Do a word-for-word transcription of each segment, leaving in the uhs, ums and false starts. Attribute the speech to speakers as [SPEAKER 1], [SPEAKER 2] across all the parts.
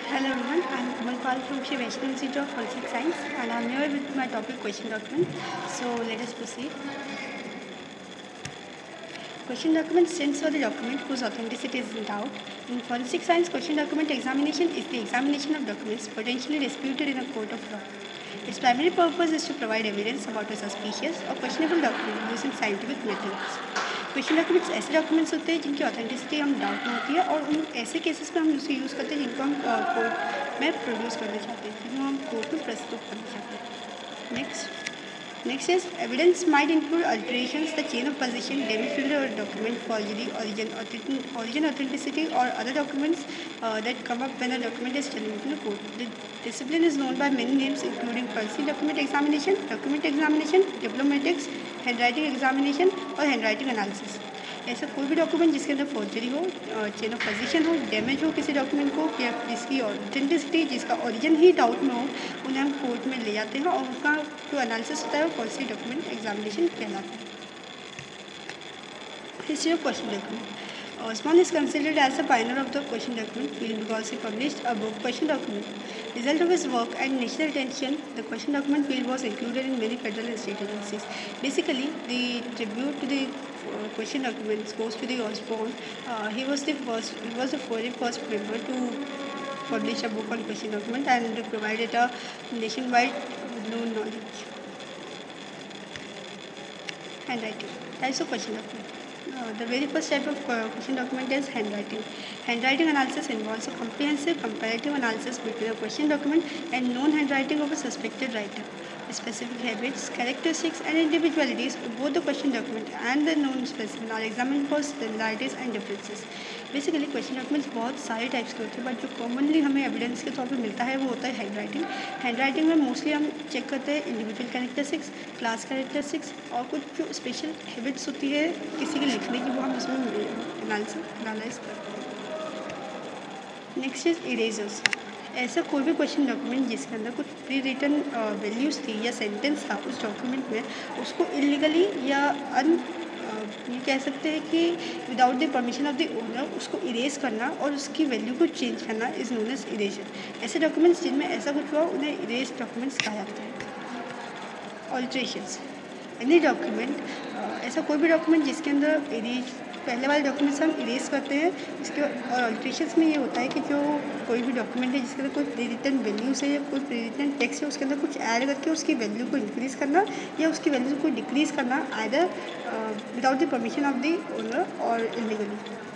[SPEAKER 1] Hello everyone, I am Kamal Pal from Shri Vaishnav Institute of Forensic Science and I am here with my topic question document. So let us proceed. Question document stands for the document whose authenticity is in doubt. In forensic science, question document examination is the examination of documents potentially disputed in a court of law. Its primary purpose is to provide evidence about a suspicious or questionable document using scientific methods. Question documents ऐसे documents होते हैं जिनकी authenticity हम doubt में होती है और उन ऐसे केसेस में हम उसे यूज़ करते हैं जिनको हम कोर्ट में प्रोड्यूस करना चाहते हैं, जिनको हम कोर्ट में प्रस्तुत करना चाहते हैं. Next Next is evidence might include alterations, the chain of possession, damage or document forgery, origin, origin authenticity, or other documents uh, that come up when a document is challenged in a court. The discipline is known by many names, including forensic document examination, document examination, diplomatics, handwriting examination, or handwriting analysis. ऐसा कोई भी document जिसके अंदर forgery हो, chain of position हो, damage हो किसी document को या जिसकी ऑथेंटिसिटी जिसका ओरिजिन ही डाउट में हो, उन्हें हम कोर्ट में ले जाते हैं और उनका जो एनालिसिस होता है वो फॉरेंसिक डॉक्यूमेंट एग्जामिनेशन कहलाता है. History of question document. Osborne is considered as the pioneer of the question document field because he published a book, Question Document. Result of his work and national attention, the question document field was included in many federal and state agencies. Basically, the tribute to the uh, question documents goes to the Osborne. Uh, he was the first. He was the very first member to publish a book on question document and provided a nationwide known knowledge. Handwriting. Types of question document. Uh, the very first type of question document is handwriting. Handwriting analysis involves a comprehensive comparative analysis between a question document and known handwriting of a suspected writer. Specific habits, characteristics, and individualities of both the question document and the known specimen are examined for similarities and differences. Basically question documents बहुत सारे types के होते हैं, but जो commonly हमें evidence के तौर पे मिलता है वो होता है हैंड राइटिंग. हैंड राइटिंग में मोस्टली हम चेक करते हैं इंडिविजुअल कैरेक्टरिस्टिक्स, क्लास कैरेक्टरिस्टिक्स और कुछ जो स्पेशल हैबिट्स होती है किसी के लिखने की, वो हम उसमें एनालाइज करते हैं. Next is erasures. ऐसा कोई भी क्वेश्चन डॉक्यूमेंट जिसके अंदर कुछ प्री रिटन वैल्यूज़ थी या सेंटेंस था उस डॉक्यूमेंट में, उसको इलीगली या अन ये कह सकते हैं कि without the permission of the owner उसको इरेज करना और उसकी वैल्यू को चेंज करना इज़ नोन एज इरेजर. ऐसे डॉक्यूमेंट्स जिनमें ऐसा कुछ हुआ उन्हें इरेज डॉक्यूमेंट्स कहा जाता है. ऑल्ट्रेशंस. एनी डॉक्यूमेंट, ऐसा कोई भी डॉक्यूमेंट जिसके अंदर इरेज पहले वाले डॉक्यूमेंट्स हम इरेज करते हैं इसके, और ऑल्ट्रेशंस में ये होता है कि जो कोई भी डॉक्यूमेंट है जिसके अंदर कोई प्री रिटन वैल्यूज़ है या कोई प्री रिटन टेक्स्ट है उसके अंदर कुछ ऐड करके उसकी वैल्यू को इंक्रीज़ करना या उसकी वैल्यू को डिक्रीज़ करना, either without the permission of the owner और illegally.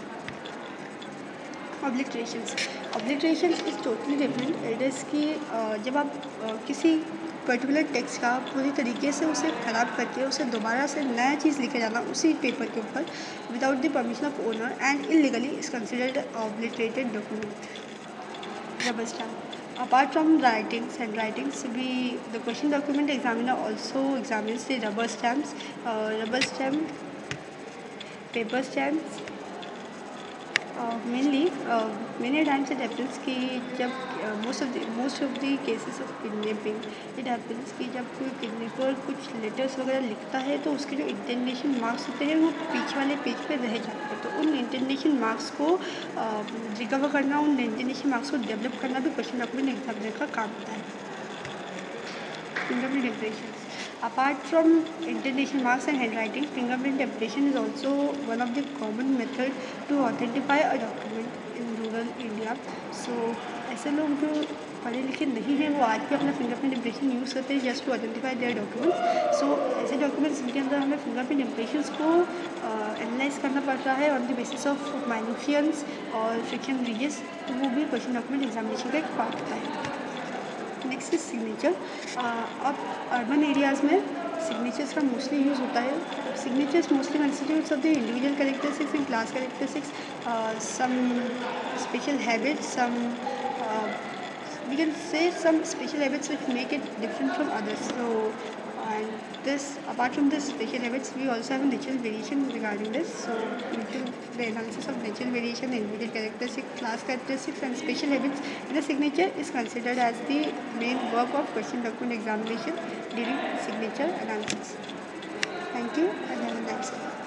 [SPEAKER 1] Obliterations. Obliterations is totally different. It is कि जब आप uh, किसी पर्टिकुलर टेक्स्ट का पूरी तरीके से उसे ख़राब करके उसे दोबारा से नया चीज़ लिखे जाना उसी पेपर के ऊपर without the permission of owner and illegally is considered obliterated document. Rubber stamp. Apart from writings and writings, we the question document examiner also examines the rubber stamps, uh, rubber stamp, paper stamps. Mainly many times it happens कि जब most of the most of the cases of kidnapping it happens कि जब कोई kidnapper कुछ letters वगैरह लिखता है तो उसके जो इंटेंडेशन मार्क्स होते हैं वो पीछे वाले पेज पे रह जाते हैं. तो उन इंटेंडेशन मार्क्स को रिकवर करना, उन इंटेंडेशन मार्क्स को डेवलप करना भी क्वेश्चन डॉक्यूमेंट एग्जामिनर का काम होता है. Fingerprint impressions. Apart from intonation marks and handwriting, fingerprint impression is also one of the common method to authentify a document in rural India. So ऐसे लोग जो पढ़े लिखे नहीं हैं वो आज भी अपना फिंगरप्रिंट इम्प्रेशन यूज़ करते हैं just to identify their documents. So ऐसे डॉक्यूमेंट्स जिनके अंदर हमें फिंगरप्रिंट इम्प्रेशंस को एनालाइज करना पड़ रहा है ऑन द बेसिस ऑफ माइन्यूशियंस और फ्रिक्शन रीजेस, तो वो भी क्वेश्चन डॉक्यूमेंट एग्जामिनेशन का एक पार्ट होता है. Next is signature. अब अर्बन एरियाज़ में सिग्नेचर्स का मोस्टली यूज़ होता है. Signatures mostly constitutes of the individual characteristics and class characteristics, some special habits, some we can say some special habits which make it different from others. So and this apart from this special habits we also have a natural variation regarding this. So the analysis of natural variation, individual characteristics, class characteristics and special habits in the signature is considered as the main work of question document examination during signature analysis. Thank you and have a nice day.